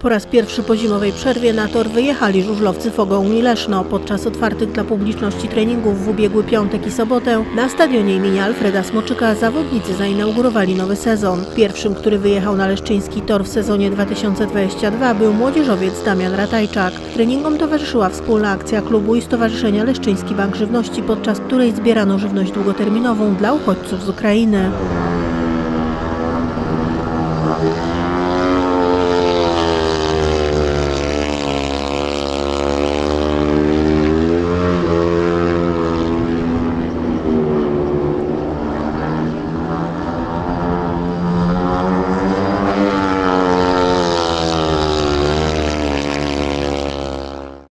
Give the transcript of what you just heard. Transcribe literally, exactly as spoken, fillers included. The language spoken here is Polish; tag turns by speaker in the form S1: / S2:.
S1: Po raz pierwszy po zimowej przerwie na tor wyjechali żużlowcy Fogołni Leszno. Podczas otwartych dla publiczności treningów w ubiegły piątek i sobotę na stadionie imienia Alfreda Smoczyka zawodnicy zainaugurowali nowy sezon. Pierwszym, który wyjechał na leszczyński tor w sezonie dwa tysiące dwudziestym drugim był młodzieżowiec Damian Ratajczak. Treningom towarzyszyła wspólna akcja klubu i Stowarzyszenia Leszczyński Bank Żywności, podczas której zbierano żywność długoterminową dla uchodźców z Ukrainy.